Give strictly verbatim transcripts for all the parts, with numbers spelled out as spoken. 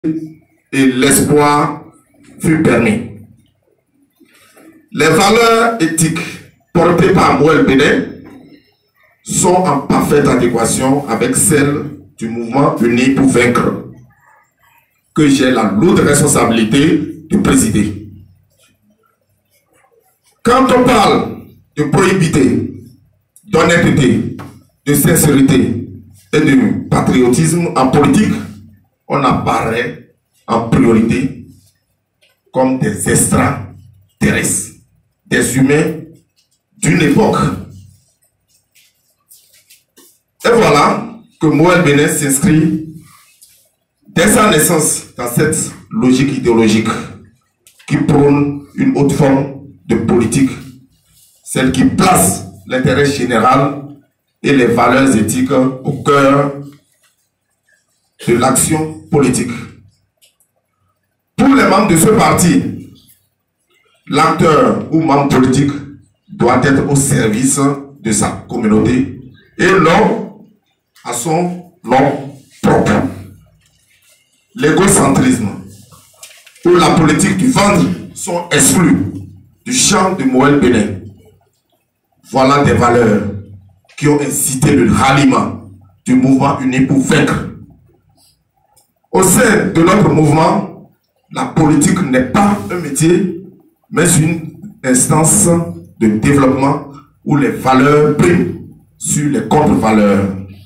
et l'espoir fut permis. Les valeurs éthiques portées par Mouel Bénin sont en parfaite adéquation avec celles du mouvement Uni pour vaincre, que j'ai la lourde responsabilité de présider. Quand on parle de probité, d'honnêteté, de sincérité et de patriotisme en politique, on apparaît en priorité comme des extraterrestres, des humains d'une époque. Et voilà que Mouel Bénin s'inscrit dès sa naissance dans cette logique idéologique qui prône une haute forme de politique, celle qui place l'intérêt général et les valeurs éthiques au cœur de l'action politique. Pour les membres de ce parti, l'acteur ou membre politique doit être au service de sa communauté et non à son nom propre. L'égocentrisme ou la politique du ventre sont exclus du champ de Mouel Bénin. Voilà des valeurs qui ont incité le ralliement du mouvement Uni pour vaincre. Au sein de notre mouvement, la politique n'est pas un métier, mais une instance de développement où les valeurs priment sur les contre-valeurs.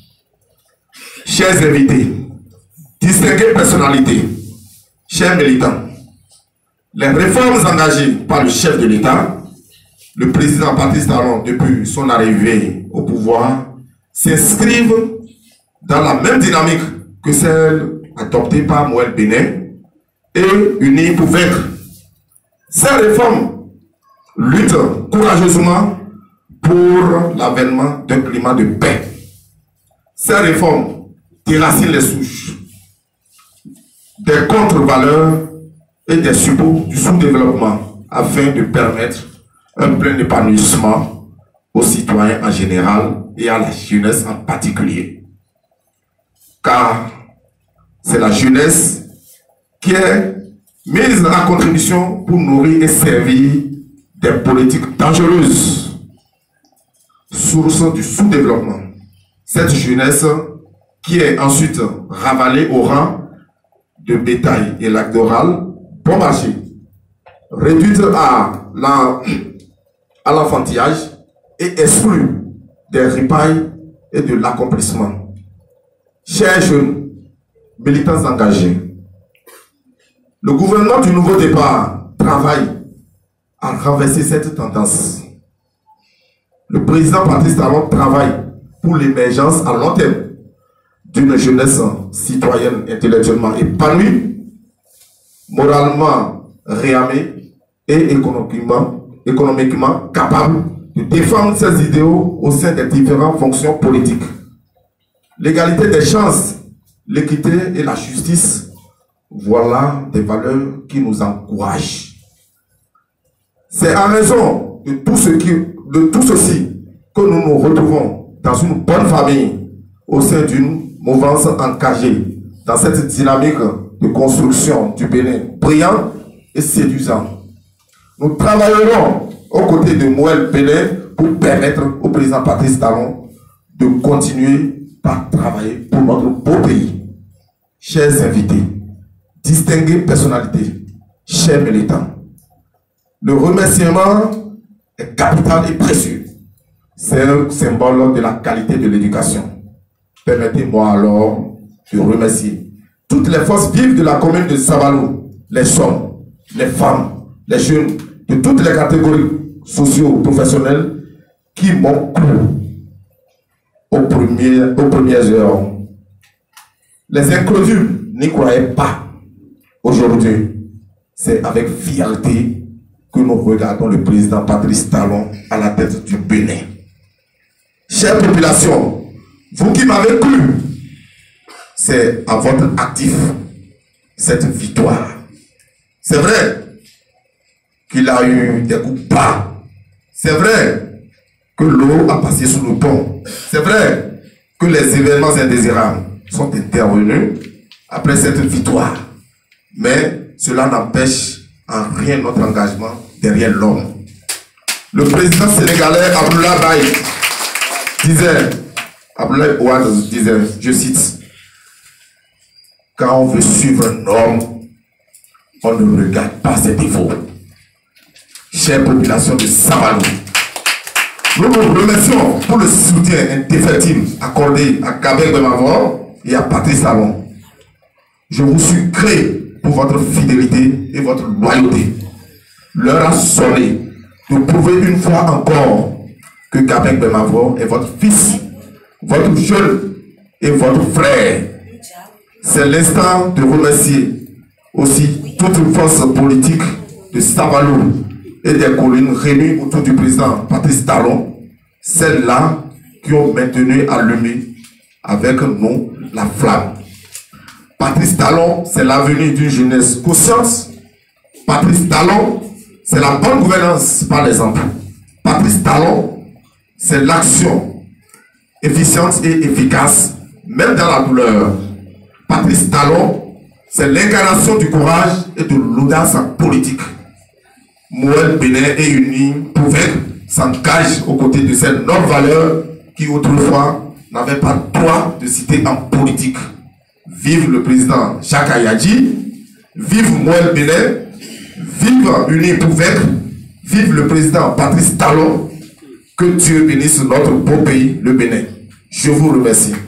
Chers invités, distinguées personnalités, chers militants, les réformes engagées par le chef de l'État, le président Patrice Talon depuis son arrivée au pouvoir, s'inscrivent dans la même dynamique que celle adoptée par Mouel Bénin et Unis pour vaincre. Ces réformes luttent courageusement pour l'avènement d'un climat de paix. Ces réformes déracinent les souches des contre-valeurs et des suppôts du sous-développement afin de permettre un plein épanouissement aux citoyens en général et à la jeunesse en particulier. Car c'est la jeunesse qui est mise en contribution pour nourrir et servir des politiques dangereuses, source du sous-développement. Cette jeunesse qui est ensuite ravalée au rang de bétail électoral bon marché, réduite à l'enfantillage et exclue des ripailles et de l'accomplissement. Chers jeunes, militants engagés, le gouvernement du nouveau départ travaille à renverser cette tendance. Le président Patrice Talon travaille pour l'émergence à long terme d'une jeunesse citoyenne intellectuellement épanouie, moralement réarmée et économiquement, économiquement capable de défendre ses idéaux au sein des différentes fonctions politiques. L'égalité des chances, l'équité et la justice, voilà des valeurs qui nous encouragent. C'est en raison de tout, ce qui, de tout ceci que nous nous retrouvons dans une bonne famille au sein d'une mouvance engagée dans cette dynamique de construction du Bénin brillant et séduisant. Nous travaillerons aux côtés de Mouel Bénin pour permettre au président Patrice Talon de continuer par travailler pour notre beau pays. Chers invités, distinguées personnalités, chers militants, le remerciement est capital et précieux. C'est un symbole de la qualité de l'éducation. Permettez-moi alors de remercier toutes les forces vives de la commune de Sabalou, les hommes, les femmes, les jeunes, de toutes les catégories socio-professionnelles qui m'ont cru aux premières, aux premières heures. Les incrédules n'y croyaient pas. Aujourd'hui, c'est avec fierté que nous regardons le président Patrice Talon à la tête du Bénin. Chère population, vous qui m'avez cru, c'est à votre actif cette victoire. C'est vrai qu'il a eu des coups bas. C'est vrai que l'eau a passé sous le pont. C'est vrai que les événements indésirables sont intervenus après cette victoire. Mais cela n'empêche en rien notre engagement derrière l'homme. Le président sénégalais Abdoulaye Baye disait, Abdoulaye Ouad disait, je cite, quand on veut suivre un homme, on ne regarde pas ses défauts. Chère population de Savalou, nous vous remercions pour le soutien indéfectible accordé à Gabin Gbemavor et à Patrice Talon. Je vous suis créé pour votre fidélité et votre loyauté. L'heure a sonné de prouver une fois encore que Gabin Gbemavor est votre fils, votre jeune et votre frère. C'est l'instant de remercier aussi toute une force politique de Savalou et des collines réunies autour du président Patrice Talon, celles-là qui ont maintenu allumé avec nous la flamme. Patrice Talon, c'est l'avenir d'une jeunesse consciente. Patrice Talon, c'est la bonne gouvernance par l'exemple. Patrice Talon, c'est l'action efficiente et efficace, même dans la douleur. Patrice Talon, c'est l'incarnation du courage et de l'audace politique. Moël Bénin et Uni Pouvec s'engagent aux côtés de ces nobles valeurs qui autrefois n'avaient pas droit de citer en politique. Vive le président Jacques Ayadji, vive Moël Bénin, vive Uni Pouvec, vive le président Patrice Talon, que Dieu bénisse notre beau pays, le Bénin. Je vous remercie.